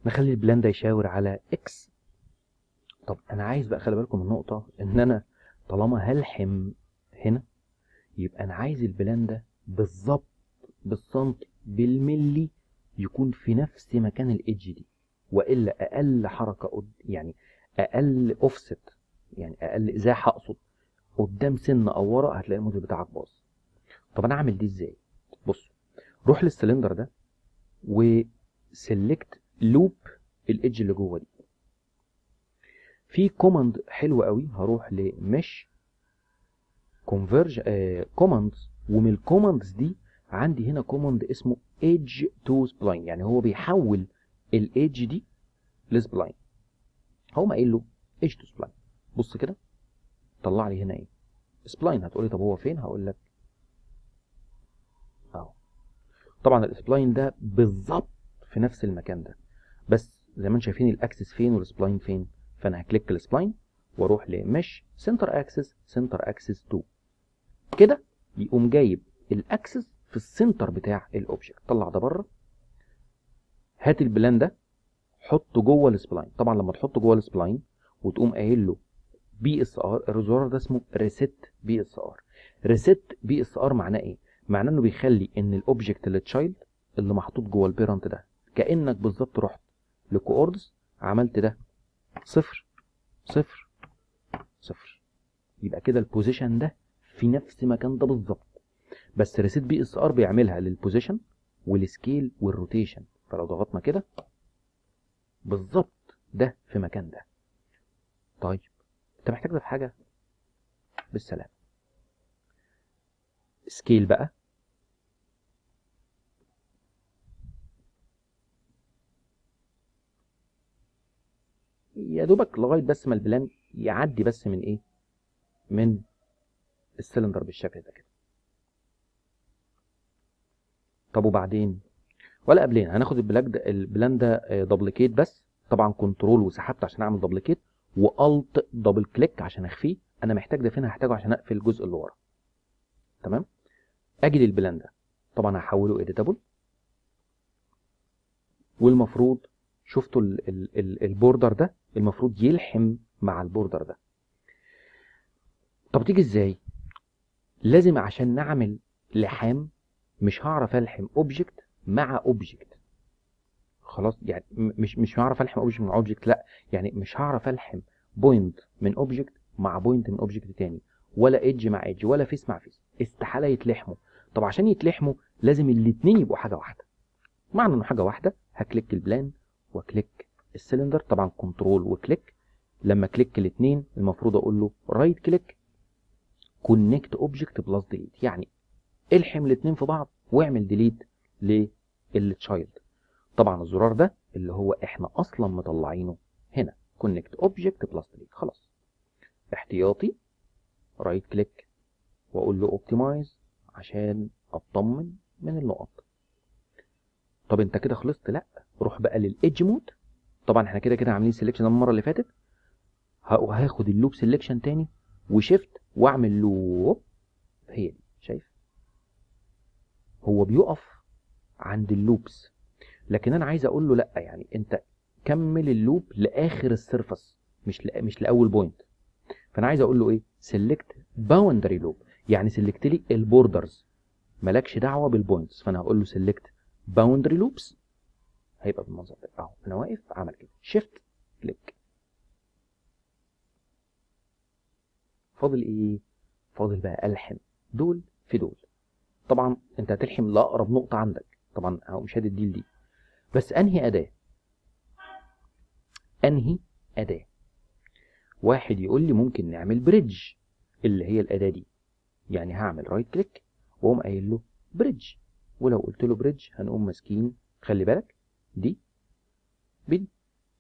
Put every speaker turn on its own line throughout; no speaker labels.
نخلي البلان ده يشاور على اكس. طب انا عايز بقى، خلي بالكم من النقطه، ان انا طالما هلحم هنا يبقى انا عايز البلان ده بالظبط بالسنتي بالملي يكون في نفس مكان الايدج دي، والا اقل حركه يعني اقل اوفست، يعني اقل ازاحه اقصد قدام سن او ورا هتلاقي الموديل بتاعك باظ. طب انا اعمل دي ازاي؟ بص، روح للسلندر ده وسلكت لوب الايدج اللي جوه دي. في كوماند حلو قوي، هروح لمش كونفرج كوماندز، ومن الكوماندز دي عندي هنا كوماند اسمه ايدج تو سبلاين، يعني هو بيحول الايدج دي لسبلاين. هقوم قايل له ايدج تو سبلاين. بص كده طلع لي هنا ايه؟ سبلاين. هتقولي طب هو فين؟ هقول لك اهو. طبعا السبلاين ده بالظبط في نفس المكان ده، بس زي ما انتم شايفين الاكسس فين والسبلاين فين. فانا هكليك السبلاين واروح لمش سنتر اكسس سنتر اكسس 2 كده، يقوم جايب الاكسس في السنتر بتاع الاوبجكت. طلع ده بره، هات البلان ده حطه جوه السبلاين. طبعا لما تحطه جوه السبلاين وتقوم قايل له بي اس ار، الزرار ده اسمه ريسيت بي اس ار. ريسيت بي اس ار معناه ايه؟ معناه انه بيخلي ان الاوبجكت اللي تشايلد اللي محطوط جوه البيرنت ده كانك بالظبط رحت لكوردز عملت ده 0 0 0، يبقى كده البوزيشن ده في نفس مكان ده بالظبط. بس ريسيت بي اس ار بيعملها للبوزيشن والسكيل والروتيشن، فلو ضغطنا كده بالظبط ده في مكان ده. طيب انت محتاج ده في حاجه؟ بالسلام. سكيل بقى، يا دوبك لغايه بس ما البلان يعدي بس من ايه، من السلندر بالشكل ده كده. طب وبعدين؟ ولا قبلين هناخد البلان ده دبليكيت بس. طبعا كنترول وسحبت عشان اعمل دبليكيت، والت دبل كليك عشان اخفيه. انا محتاج ده فين؟ هحتاجه عشان اقفل الجزء اللي ورا. تمام. اجي للبلان ده، طبعا هحوله اديتابل، والمفروض شفتوا البوردر ده المفروض يلحم مع البوردر ده. طب تيجي ازاي؟ لازم عشان نعمل لحام مش هعرف الحم اوبجكت مع اوبجكت. خلاص يعني مش هعرف الحم اوبجكت مع اوبجكت، لا يعني مش هعرف الحم بوينت من اوبجكت مع بوينت من اوبجكت تاني، ولا ايدج مع ايدج، ولا فيس مع فيس، استحاله يتلحموا. طب عشان يتلحموا لازم الاثنين يبقوا حاجه واحده. معنى انه حاجه واحده هكليك البلان وكليك السلندر، طبعا كنترول وكليك. لما كليك الاثنين المفروض اقول له رايت كليك كونكت اوبجكت بلس ديليت، يعني الحم الاثنين في بعض واعمل ديليت للتشايلد. طبعا الزرار ده اللي هو احنا اصلا مطلعينه هنا كونكت اوبجكت بلس ديليت. خلاص احتياطي رايت كليك واقول له اوبتمايز عشان اطمن من النقط. طب انت كده خلصت؟ لا، روح بقى للايدج مود. طبعا احنا كده كده عاملين سيلكشن المره اللي فاتت، هاخد اللوب سيلكشن تاني وشيفت واعمل لوب. هي دي، شايف هو بيقف عند اللوبس، لكن انا عايز اقول له لا، يعني انت كمل اللوب لاخر السيرفس، مش لاول بوينت. فانا عايز اقول له ايه؟ سيلكت باوندري لوب، يعني سيلكت لي البوردرز، مالكش دعوه بالبوينتس. فانا هقول له سيلكت باوندري لوبس، هيبقى بالمنظر ده اهو. انا واقف عمل كده شيفت كليك. فاضل ايه؟ فاضل بقى الحم دول في دول. طبعا انت هتلحم لاقرب نقطه عندك، طبعا اهو مش هادي الديل دي، بس انهي اداه؟ انهي اداه؟ واحد يقول لي ممكن نعمل بريدج، اللي هي الاداه دي. يعني هعمل رايت كليك واقوم قايل له بريدج، ولو قلت له بريدج هنقوم ماسكين، خلي بالك دي بدي،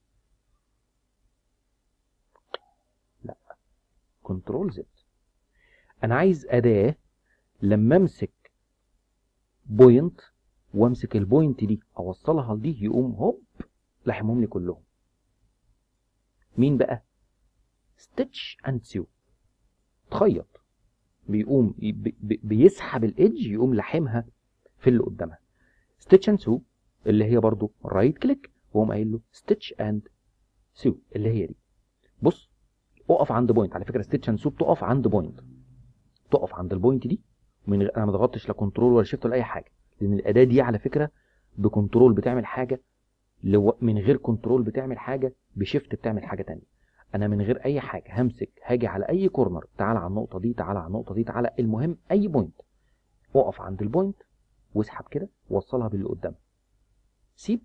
لا كنترول زد. انا عايز اداه لما امسك بوينت وامسك البوينت دي اوصلها لدي يقوم هوب لحمهم لي كلهم. مين بقى؟ ستيتش اند سيو. تخيط، بيقوم بيسحب الايدج يقوم لحمها في اللي قدامها. ستيتش اند سيو اللي هي برضو رايت كليك واقوم قايل له ستيتش اند سو اللي هي دي. بص اقف عند بوينت، على فكره ستيتش اند سو بتقف عند بوينت، تقف عند البوينت دي من غير، انا ما ضغطتش لا كنترول ولا شيفت ولا اي حاجه، لان الاداه دي على فكره بكنترول بتعمل حاجه، من غير كنترول بتعمل حاجه، بشيفت بتعمل حاجه تانية. انا من غير اي حاجه همسك، هاجي على اي كورنر، تعال على النقطه دي، تعال على النقطه دي، تعال، المهم اي بوينت، اقف عند البوينت واسحب كده ووصلها باللي قدام، سيب.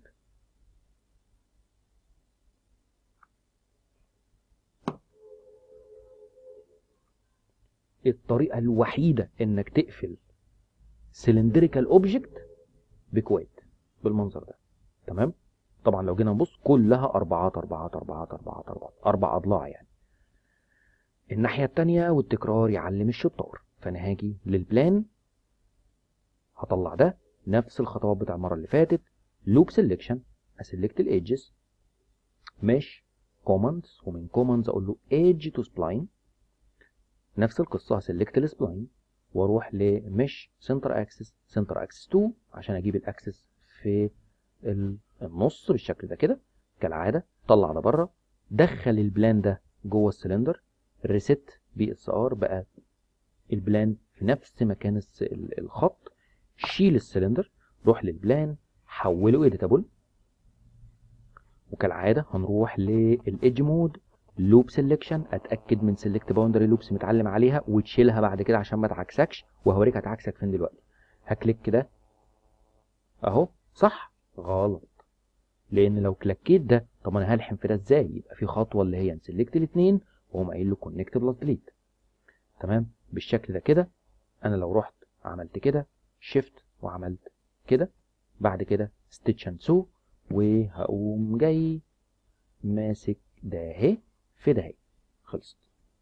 الطريقه الوحيده انك تقفل سلندريكال اوبجكت بكويت بالمنظر ده. تمام. طبعا لو جينا نبص كلها اربعات اربعات اربعات اربعات اربعات، اربع اضلاع يعني. الناحيه الثانيه والتكرار يعلم الشطار. فانا هاجي للبلان، هطلع ده نفس الخطوات بتاع المره اللي فاتت، لوب سيلكشن، اسلكت الايدجز، مش كوماندز، ومن كوماندز اقول له ايدج تو سبلاين، نفس القصه هسلكت السبلاين واروح لمش سنتر اكسس، سنتر اكسس 2 عشان اجيب الاكسس في النص بالشكل ده كده كالعاده. طلع ده بره، دخل البلان ده جوه السلندر، ريست بي اس ار، بقى البلان في نفس مكان الخط. شيل السلندر، روح للبلان، حوله اديتابل، وكالعاده هنروح للايدج مود، لوب سيلكشن، اتاكد من سيلكت باوندري لوبس متعلم عليها وتشيلها بعد كده عشان ما تعكسكش، وهوريك هتعكسك فين دلوقتي. هكليك كده اهو، صح غلط، لان لو كليكيت ده، طب انا هلحم في ده ازاي؟ يبقى في خطوه اللي هي نسلكت الاثنين واقوم قايل له كونكت بلس ديليت. تمام بالشكل ده كده. انا لو رحت عملت كده شيفت وعملت كده، بعد كده ستيتش اند سو، وهقوم جاي ماسك ده اهي في ده اهي، خلصت.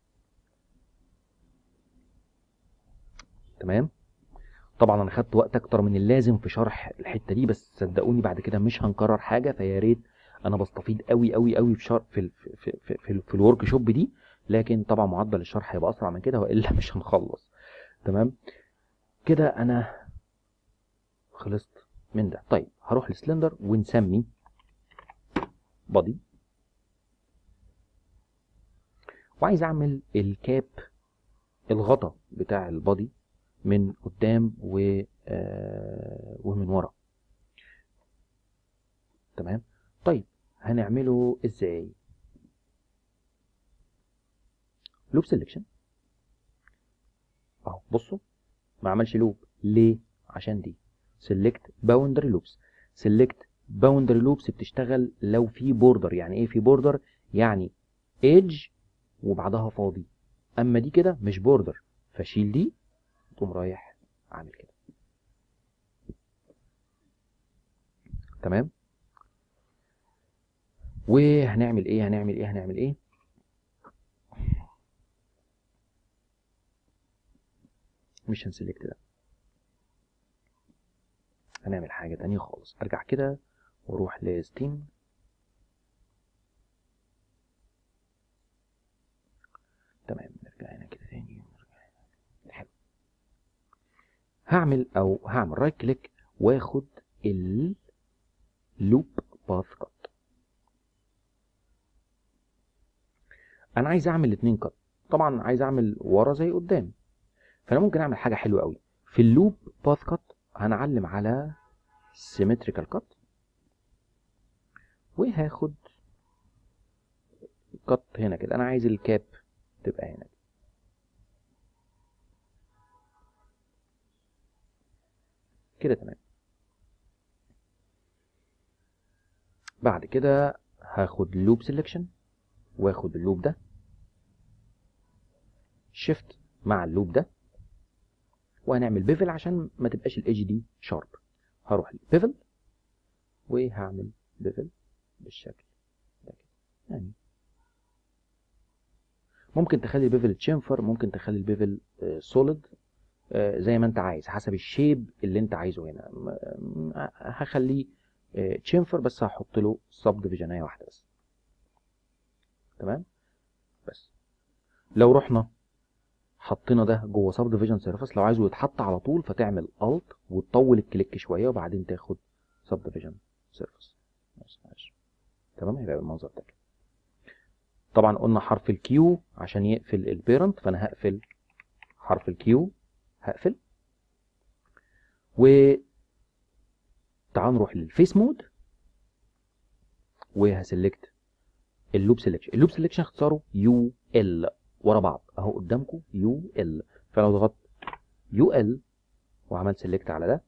تمام. طبعا انا خدت وقت اكتر من اللازم في شرح الحته دي، بس صدقوني بعد كده مش هنكرر حاجه، فيا ريت، انا بستفيد قوي قوي قوي في شرح في الورك شوب دي، لكن طبعا معدل الشرح هيبقى اسرع من كده والا مش هنخلص. تمام كده انا خلصت من ده. طيب هروح لسلندر ونسمي بادي، وعايز اعمل الكاب، الغطا بتاع البادي من قدام ومن ورا. تمام. طيب هنعمله ازاي؟ لوب سيلكشن اهو، بصوا ما عملش لوب ليه؟ عشان دي سيلكت باوندري لوبس. سيلكت باوندري لوبس بتشتغل لو في بوردر. يعني ايه في بوردر؟ يعني ايدج وبعدها فاضي، اما دي كده مش بوردر، فشيل دي تقوم رايح عامل كده. تمام. وهنعمل ايه؟ هنعمل ايه؟ مش هنسلكت ده، هنعمل حاجة تانية خالص. ارجع كده واروح لستيم، تمام، نرجع هنا كده تاني، حلو. هعمل رايت كليك واخد اللوب باث كات. انا عايز اعمل 2 كات، طبعا عايز اعمل ورا زي قدام، فانا ممكن اعمل حاجه حلوه قوي في اللوب باث كات. هنعلم على سيمتريكال كات، وهاخد كات هنا كده. انا عايز الكاب تبقى هنا كده. تمام. بعد كده هاخد لوب سيلكشن واخد اللوب ده، شيفت مع اللوب ده، وهنعمل بيفل عشان ما تبقاش الايدج دي شارب. هروح للبيفل وهعمل بيفل بالشكل ده كده. يعني ممكن تخلي البيفل تشينفر، ممكن تخلي البيفل سوليد، زي ما انت عايز حسب الشيب اللي انت عايزه. هنا هخليه تشينفر، بس هحط له سب ديفيجنايه واحده بس. تمام. بس لو رحنا حطينا ده جوه سب ديفيجن سيرفيس، لو عايزه يتحط على طول فتعمل الت وتطول الكليك شويه وبعدين تاخد سب ديفيجن سيرفيس. تمام، هيبقى بالمنظر ده كده. طبعا قلنا حرف الكيو عشان يقفل البيرنت، فانا هقفل حرف الكيو، هقفل. و تعال نروح للفيس مود وهسلكت اللوب سيلكشن. اللوب سيلكشن اختصاره يو ال ورا بعض اهو قدامكم يو ال. فلو ضغطت يو ال وعملت سيلكت على ده،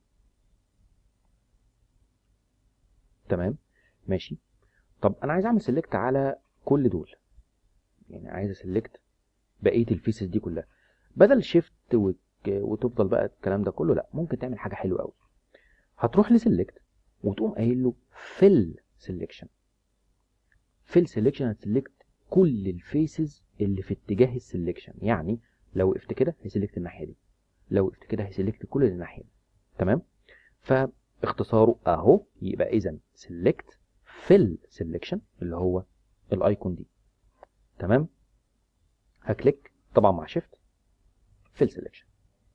تمام ماشي. طب انا عايز اعمل سيلكت على كل دول، يعني عايز اسلكت بقيه الفيسز دي كلها بدل شيفت وتفضل بقى الكلام ده كله. لا، ممكن تعمل حاجه حلوه قوي. هتروح لسلكت وتقوم قايل له فيل سيلكشن. فيل سيلكشن هتسلكت كل الفيسز اللي في اتجاه السيلكشن. يعني لو وقفت كده هيسلكت الناحيه دي، لو وقفت كده هيسلكت كل الناحيه دي. تمام، فاختصاره اهو. يبقى اذا سيلكت فيل سيلكشن اللي هو الايكون دي. تمام، هكليك طبعا مع شيفت فيل سيلكشن.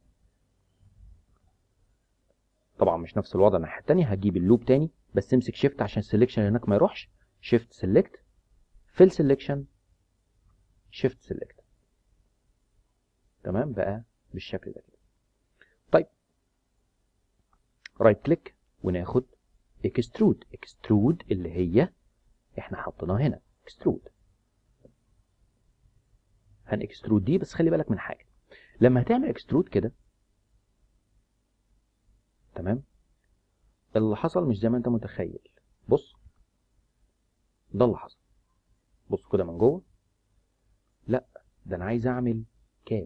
طبعا مش نفس الوضع الناحيه الثانيه، هجيب اللوب تاني بس امسك شيفت عشان السيلكشن هناك ما يروحش. شيفت سيلكت فيل سيلكشن شيفت سيلكت. تمام، بقى بالشكل ده كده. طيب رايت كليك وناخد اكسترود. اكسترود اللي هي احنا حطيناها هنا اكسترود. هنكسترود دي، بس خلي بالك من حاجه. لما هتعمل اكسترود كده، تمام، اللي حصل مش زي ما انت متخيل. بص، ده اللي حصل. بص كده من جوه. لا، ده انا عايز اعمل كاب.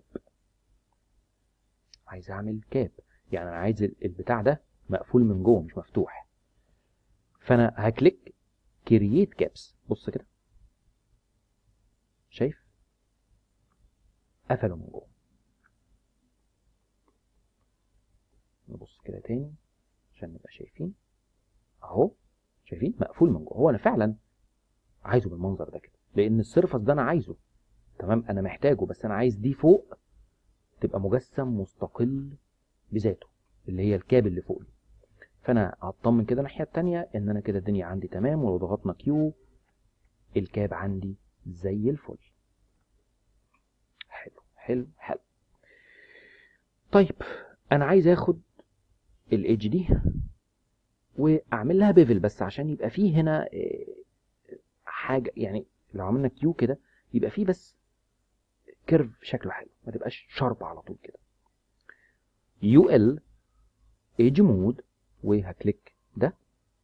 عايز اعمل كاب، يعني انا عايز البتاع ده مقفول من جوه مش مفتوح. فانا هكليك كرييت كابس. بص كده، شايف؟ قفلوا من جوه. نبص كده تاني عشان نبقى شايفين اهو. شايفين؟ مقفول من جوه. هو انا فعلا عايزه بالمنظر ده كده لان السيرفس ده انا عايزه. تمام، انا محتاجه، بس انا عايز دي فوق تبقى مجسم مستقل بذاته اللي هي الكاب اللي فوق دي. فانا هطمن كده الناحيه التانيه ان انا كده الدنيا عندي تمام. ولو ضغطنا كيو الكاب عندي زي الفل. حلو حلو حلو. طيب انا عايز اخد الايدج دي واعمل لها بيفل، بس عشان يبقى فيه هنا حاجه. يعني لو عملنا كيو كده يبقى فيه بس كيرف شكله حلو، ما تبقاش شارب على طول كده. يو ال ايدج مود وهكليك ده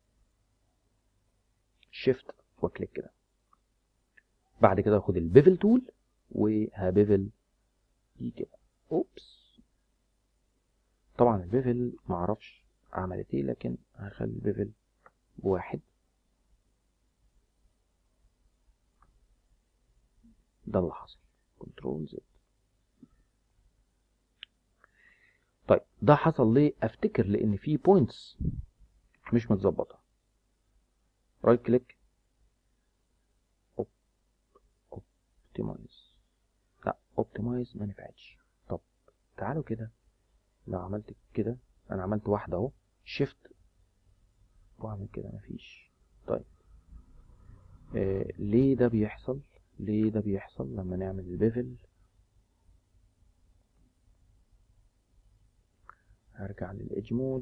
شيفت واكليك كده. بعد كده اخد البيفل تول وهبيفل دي كده. اوبس، طبعا البيفل معرفش عملت ايه، لكن هخلي البيفل بواحد. ده اللي حصل. كنترول زد. طيب ده حصل ليه؟ افتكر لان في بوينتس مش متظبطه. رايت كليك اوبتمايز. لا، اوبتمايز ما نفعتش. طب تعالوا كده، لو عملت كده، انا عملت واحده اهو، شيفت واعمل كده مفيش. طيب ليه ده بيحصل؟ ليه ده بيحصل لما نعمل البيفل؟ هرجع للإيدج مود.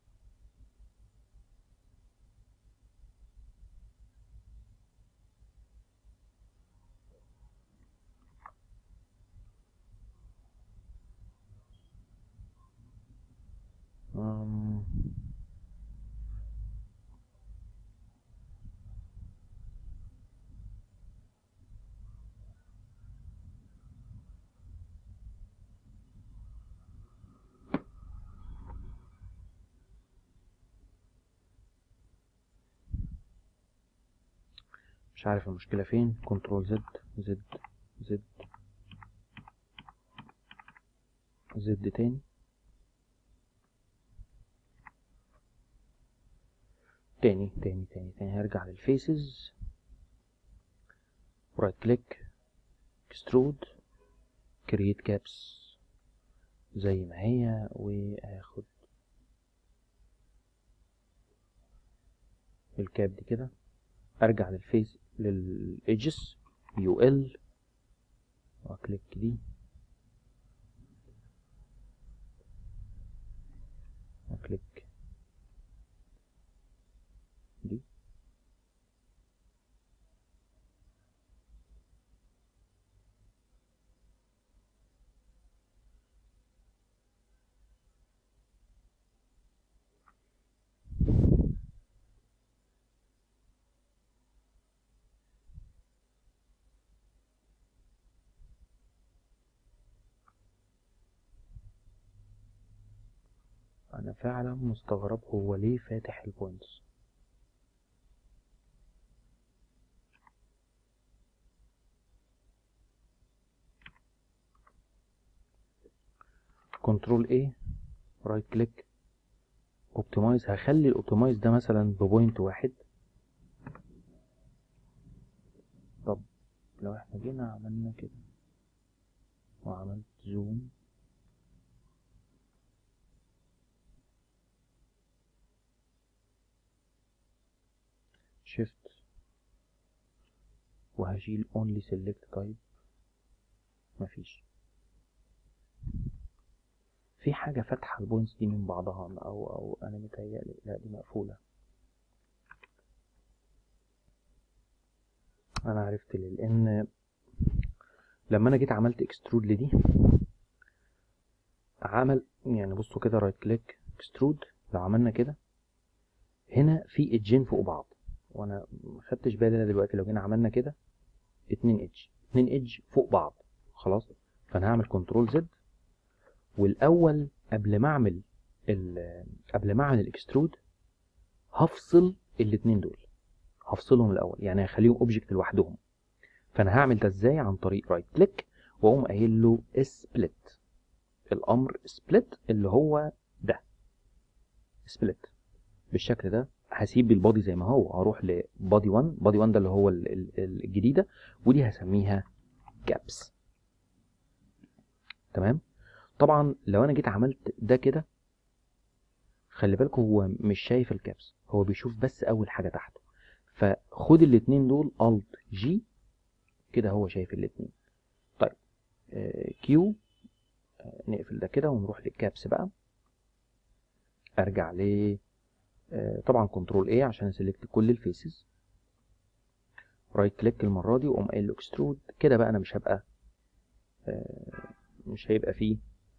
مش عارف المشكلة فين. كنترول زد زد زد زد تاني. تاني هرجع للفيسز. رايت كليك اكسترود كرييت كابس زي ما هي، وهاخد الكاب دي كده. ارجع للفيس للايدجز يو ال واكليك دي واكليك دي. انا فعلا مستغرب هو ليه فاتح البوينتس. كنترول ايه، رايت كليك، اوبتمايز. هخلي الاوبتمايز ده مثلا ببوينت واحد. طب لو احنا جينا عملنا كده وعملت زوم، شيفت، وهشيل only select type، مفيش. في حاجة فاتحة البوينتس دي من بعضها، او انا متهيألي لا دي مقفولة. انا عرفت ليه، لان لما انا جيت عملت اكسترود لدي عمل يعني، بصوا كده رايت كليك اكسترود، لو عملنا كده هنا في ايدجين فوق بعض، وانا ما خدتش بالي انا دلوقتي. لو جينا عملنا كده 2 ايدج فوق بعض خلاص. فانا هعمل كنترول زد، والاول قبل ما اعمل الاكسترود هفصل الاتنين دول، هفصلهم الاول، يعني هخليهم اوبجكت لوحدهم. فانا هعمل ده ازاي؟ عن طريق رايت كليك واقوم قايل له سبليت، الامر سبليت اللي هو ده سبليت بالشكل ده. هسيب البادي زي ما هو، هروح لبادي 1، بادي 1 ده اللي هو الجديده، ودي هسميها كابس. تمام. طبعا لو انا جيت عملت ده كده، خلي بالكم هو مش شايف الكابس، هو بيشوف بس اول حاجه تحته. فخد الاتنين دول الت جي كده، هو شايف الاتنين. طيب كيو، نقفل ده كده ونروح للكابس بقى. ارجع ل طبعا كنترول ايه عشان اسلكت كل الفيسز، رايت كليك المره دي واقوم قايل له اكسترود. كده بقى انا مش هيبقى فيه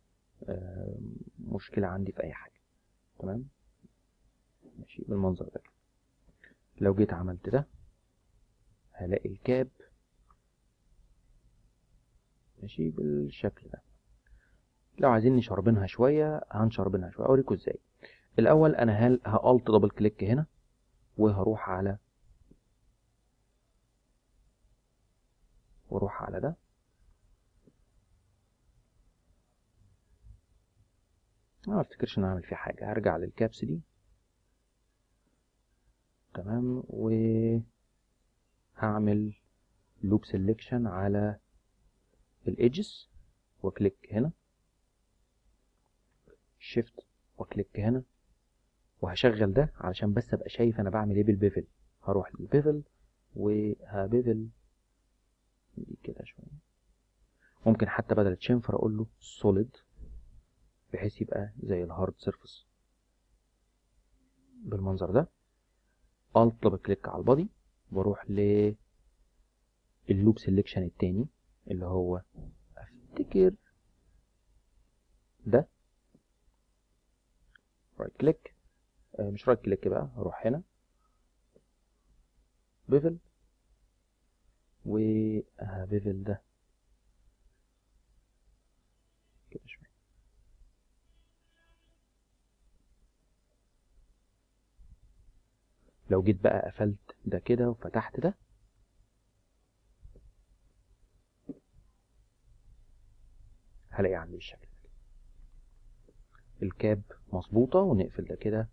مشكله عندي في اي حاجه. تمام، ماشي بالمنظر ده. لو جيت عملت ده هلاقي الكاب ماشي بالشكل ده. لو عايزين نشربنها شويه هنشربنها شويه، اوريكم ازاي. الاول انا هالت دبل كليك هنا، وهروح على ده. ما افتكرش ان اعمل فيه حاجه. هرجع للكابس دي، تمام، وهعمل لوب سيلكشن على الايدجز واكليك هنا، شيفت واكليك هنا، وهشغل ده علشان بس ابقى شايف انا بعمل ايه بالبيفل. هروح للبيفل وهبيفل دي كده شويه، ممكن حتى بدل تشنفر اقول له سوليد بحيث يبقى زي الهارد سيرفيس بالمنظر ده. الت دبل كليك على البادي واروح لللوب سيلكشن التاني اللي هو افتكر ده، رايت كليك، مش رايت كليك بقى، هروح هنا بيفل وهبيفل ده كده شويه. لو جيت بقى قفلت ده كده وفتحت ده، هلاقي عندي الشكل ده، الكاب مظبوطه. ونقفل ده كده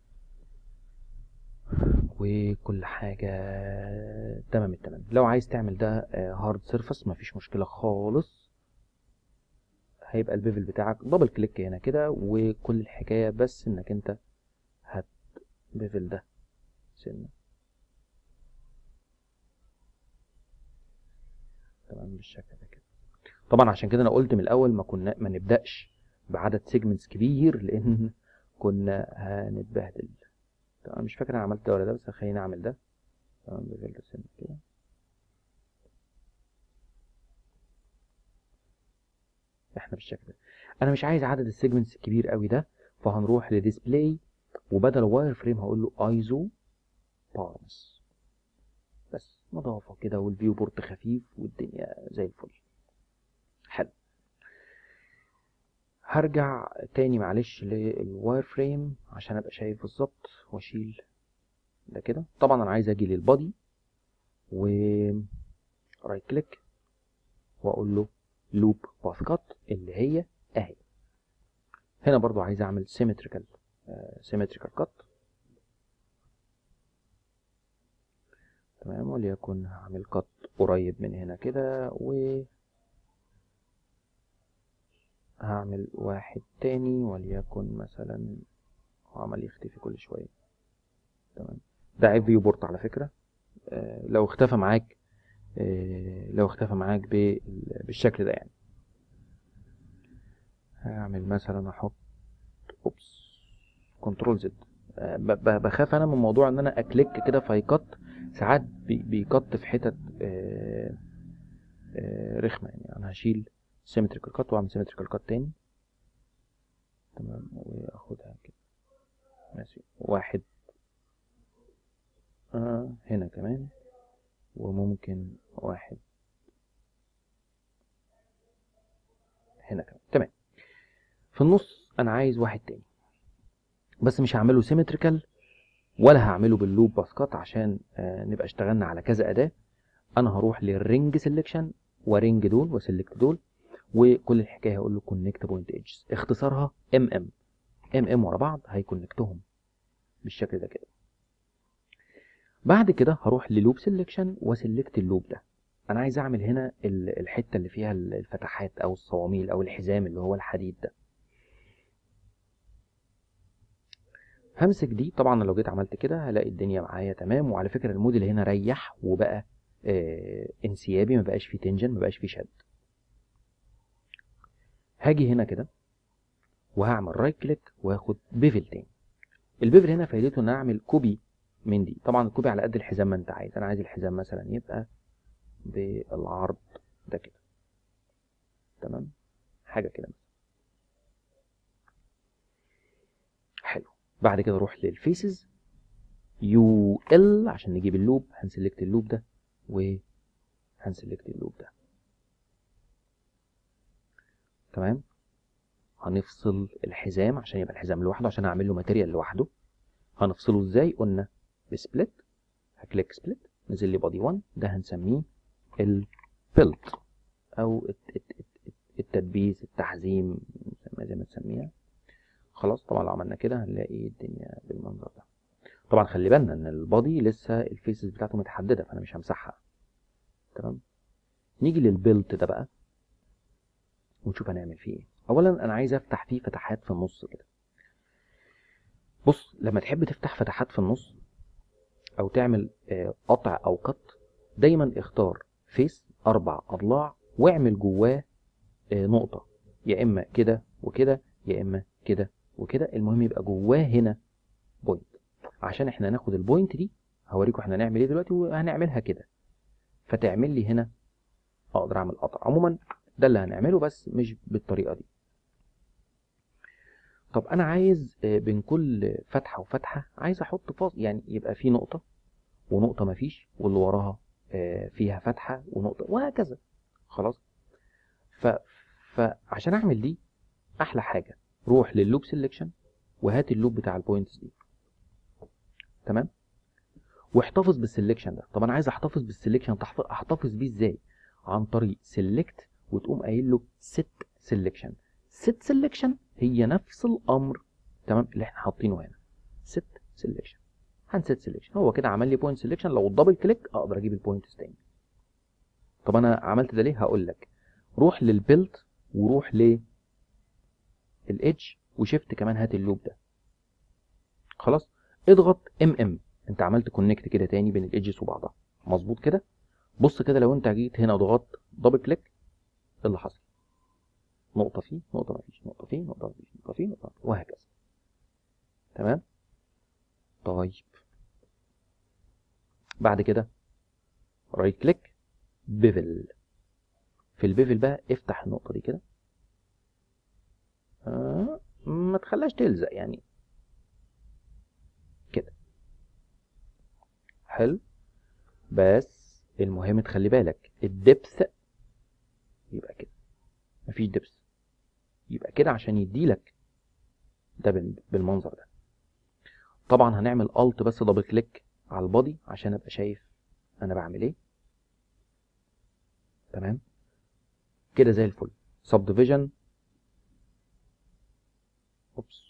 وكل حاجه تمام التمام. لو عايز تعمل ده هارد سيرفس مفيش مشكله خالص، هيبقى البيفل بتاعك دبل كليك هنا كده، وكل الحكايه بس انك انت هتبيفل ده سنه تمام بالشكل ده كده. طبعا عشان كده انا قلت من الاول ما نبداش بعدد سيجمنتس كبير، لان كنا هنتبهدل. تمام مش فاكر انا عملت ده ولا ده، بس خليني اعمل ده. تمام بفلتر سن كده. احنا بالشكل ده. انا مش عايز عدد السيجمنتس الكبير قوي ده، فهنروح لديسبلاي، وبدل واير فريم هقول له ايزو بارامس بس، نظافه كده، والفيو بورت خفيف والدنيا زي الفل. حلو. هرجع تاني معلش للواير فريم عشان ابقى شايف بالظبط، واشيل ده كده. طبعا انا عايز اجي للبادي و رايت كليك واقول له لوب باث كات اللي هي اهي. هنا برضو عايز اعمل سيمتريكال كات. تمام، وليكن هعمل كات قريب من هنا كده، و هعمل واحد تاني وليكن مثلا، وعمل يختفي كل شويه. تمام، ده عيب فيو بورت على فكره. لو اختفى معاك بالشكل ده يعني. هعمل مثلا احط كنترول زد. بخاف انا من موضوع ان انا اكليك كده فيقط، ساعات بيقط في حتت رخمه يعني. انا هشيل سيمتريكال كات واعمل سيمتريكال كات تاني. تمام، واخدها كده ماشي. واحد هنا كمان، وممكن واحد هنا كمان. تمام، في النص انا عايز واحد تاني، بس مش هعمله سيمتريكال ولا هعمله باللوب باسكات عشان نبقى اشتغلنا على كذا اداه. انا هروح للرينج سيلكشن ورينج دول وسيلكت دول، وكل الحكايه هقول له كونكت بوينت ايدجز، اختصارها ام ورا بعض هيكونكتهم بالشكل ده كده. بعد كده هروح للوب سيلكشن وسيلكت اللوب ده. انا عايز اعمل هنا الحته اللي فيها الفتحات او الصواميل او الحزام اللي هو الحديد ده. همسك دي. طبعا لو جيت عملت كده هلاقي الدنيا معايا تمام. وعلى فكره الموديل هنا ريح وبقى انسيابي، ما بقاش فيه تنجن، ما بقاش فيه شد. هاجي هنا كده وهعمل رايت كليك واخد بيفل تاني. البيفل هنا فايدته ان انا اعمل كوبي من دي. طبعا الكوبي على قد الحزام ما انت عايز. انا عايز الحزام مثلا يبقى بالعرض ده كده. تمام، حاجه كده. حلو. بعد كده اروح للفيسز يو ال عشان نجيب اللوب. هنسلكت اللوب ده وهنسلكت اللوب ده. تمام، هنفصل الحزام عشان يبقى الحزام لوحده، عشان اعمل له ماتيريال لوحده. هنفصله ازاي؟ قلنا بسبلت. هكليك سبلت، نزل لي بادي 1، ده هنسميه البيلت او التدبيس، التحزيم، زي ما تسميها. خلاص، طبعا لو عملنا كده هنلاقي الدنيا بالمنظر ده. طبعا خلي بالنا ان البادي لسه الفيسز بتاعته متحدده، فانا مش همسحها. تمام، نيجي للبيلت ده بقى ونشوف هنعمل فيه ايه. اولا انا عايز افتح فيه فتحات في النص كده. بص، لما تحب تفتح فتحات في النص او تعمل قطع او قط، دايما اختار فيس 4 اضلاع واعمل جواه نقطة، يا اما كده وكده يا اما كده وكده. المهم يبقى جواه هنا بوينت، عشان احنا ناخد البوينت دي. هوريكم احنا هنعمل ايه دلوقتي، وهنعملها كده. فتعمل لي هنا، اقدر اعمل قطع. عموما ده اللي هنعمله بس مش بالطريقة دي. طب انا عايز بين كل فتحة وفتحة عايز احط فاصل، يعني يبقى في نقطة ونقطة مفيش، واللي وراها فيها فتحة ونقطة وهكذا. خلاص. فعشان اعمل دي، احلى حاجة روح لللوب سيلكشن وهات اللوب بتاع البوينتس دي. تمام، واحتفظ بالسيلكشن ده. طب انا عايز احتفظ بالسيلكشن، احتفظ بيه ازاي؟ عن طريق سيلكت وتقوم قايل له ست سيلكشن. ست سيلكشن هي نفس الامر تمام اللي احنا حاطينه هنا. ست سيلكشن، هنست سيلكشن. هو كده عمل لي بوينت سيلكشن. لو الدبل كليك اقدر اجيب البوينتس تاني. طب انا عملت ده ليه؟ هقول لك. روح للبيلت وروح للإيدج وشيفت كمان، هات اللوب ده. خلاص، اضغط انت عملت كونكت كده تاني بين الإيدجز وبعضها. مظبوط كده. بص كده، لو انت جيت هنا ضغطت دبل كليك، اللي حصل نقطه فيه، نقطه ما فيش، نقطه فيه، نقطه ما فيش، نقطه فيه، نقطه، وهكذا. تمام. طيب بعد كده رايت كليك، بيفل. في البيفل بقى افتح النقطه دي كده، ما تخليهاش تلزق يعني كده. حلو. بس المهم تخلي بالك الدبث يبقى كده، مفيش دبث يبقى كده عشان يديلك ده بالمنظر ده. طبعا هنعمل الت بس دبل كليك على البادي عشان ابقى شايف انا بعمل ايه. تمام كده زي الفل. سب ديفيجن، اوبس،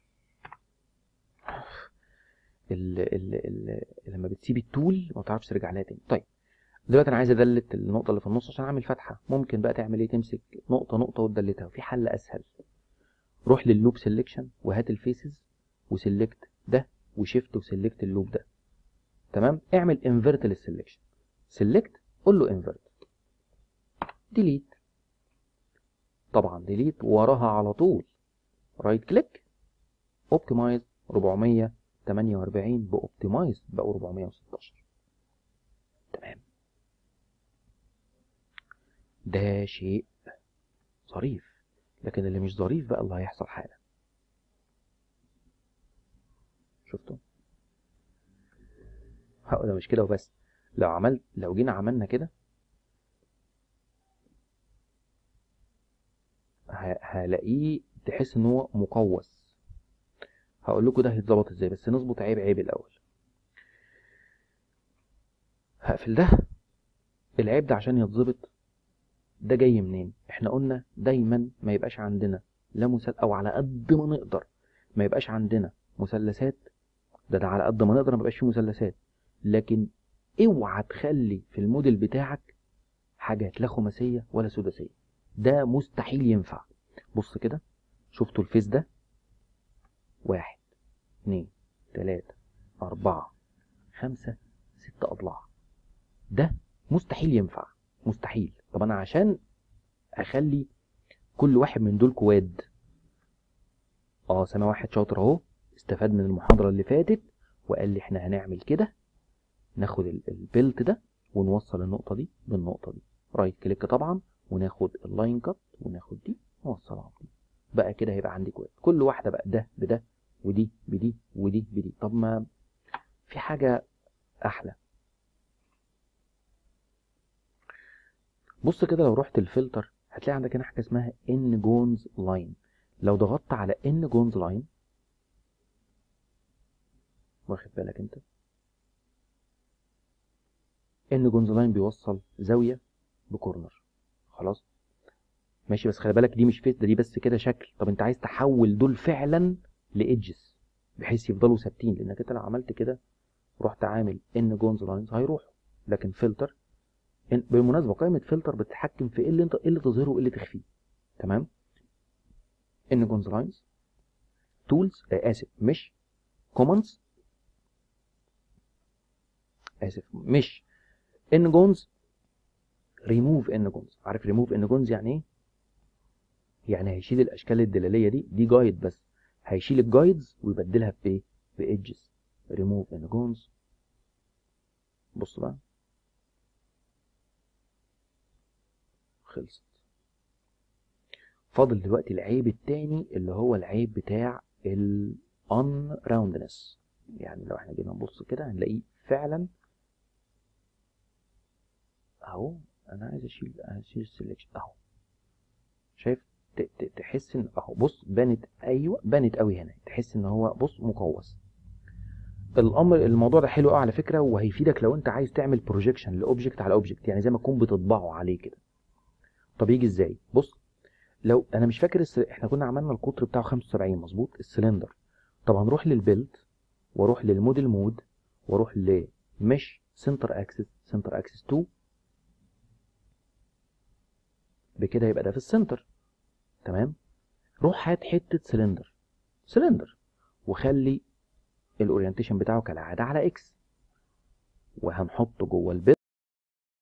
لما بتسيب التول ما تعرفش ترجع لها تاني. طيب دلوقتي انا عايز ادلت النقطه اللي في النص عشان اعمل فتحه. ممكن بقى تعمل ايه؟ تمسك نقطه نقطه وتدلتها، وفي حل اسهل. روح لللوب سيلكشن وهات الفيسز وسيلكت ده وشيفت وسيلكت اللوب ده. تمام. اعمل انفيرت للسيلكشن، سيلكت قول له انفيرت، ديليت. طبعا ديليت وراها على طول رايت كليك، اوبتمايز 448 باوبتمايز بقوا 416. تمام. ده شيء ظريف، لكن اللي مش ظريف بقى اللي هيحصل حالا. شفتوا؟ ده مش كده وبس. لو جينا عملنا كده هلاقيه تحس ان هو مقوس. هقول لكم ده هيتظبط ازاي، بس نظبط عيب الاول. هقفل ده. العيب ده عشان يتظبط ده جاي منين؟ احنا قلنا دايما ما يبقاش عندنا لا او على قد ما نقدر ما يبقاش عندنا مثلثات. ده على قد ما نقدر ما يبقاش فيه مثلثات، لكن اوعى تخلي في الموديل بتاعك حاجات لا خماسيه ولا سداسيه، ده مستحيل ينفع. بص كده، شفتوا الفيس ده؟ 1 2 3 4 5 6 اضلاع، ده مستحيل ينفع، مستحيل. طب انا عشان اخلي كل واحد من دول كواد، سنة واحد شاطر اهو استفاد من المحاضرة اللي فاتت وقال لي احنا هنعمل كده، ناخد البيلت ده ونوصل النقطة دي بالنقطة دي، رايت كليك طبعا، وناخد اللاين كات وناخد دي نوصلها بدي. بقى كده هيبقى عندي كواد، كل واحدة بقى ده بده ودي بدي ودي بدي. طب ما في حاجة احلى. بص كده، لو رحت الفلتر هتلاقي عندك هنا حاجة اسمها ان جونز لاين. لو ضغطت على ان جونز لاين، واخد بالك انت؟ ان جونز لاين بيوصل زاويه بكورنر. خلاص ماشي، بس خلي بالك دي مش فيس، ده دي بس كده شكل. طب انت عايز تحول دول فعلا لايدجز بحيث يفضلوا ثابتين، لانك انت لو عملت كده رحت عامل ان جونز لاينز هيروحوا. لكن فلتر، بالمناسبه قائمه فلتر بتتحكم في ايه اللي تظهره وايه اللي تخفيه. تمام. ان جونز لاينز، تولز، مش كوماندز، مش ان جونز، ريموف ان جونز. عارف ريموف ان جونز يعني ايه؟ يعني هيشيل الاشكال الدلاليه دي جايد بس، هيشيل الجايدز ويبدلها بايه؟ بايدجز. ريموف ان جونز. بص بقى، خلصت. فاضل دلوقتي العيب التاني اللي هو العيب بتاع الان راوندنس. يعني لو احنا جينا نبص كده هنلاقيه فعلا اهو. انا عايز اشيل السلكشن اهو. شايف؟ تحس ان اهو، بص بانت، ايوه بانت قوي هنا، تحس ان هو بص مقوس. الموضوع ده حلو قوي على فكره، وهيفيدك لو انت عايز تعمل بروجيكشن لاوبجكت على اوبجكت، يعني زي ما تكون بتطبعه عليه كده. طب يجي ازاي؟ بص، لو انا مش فاكر احنا كنا عملنا القطر بتاعه 75 مظبوط السلندر. طب هنروح للبيلد واروح للموديل مود واروح لمش سنتر اكسس 2، بكده يبقى ده في السنتر. تمام. روح هات حته سلندر وخلي الاورينتيشن بتاعه كالعاده على اكس، وهنحطه جوه البيلد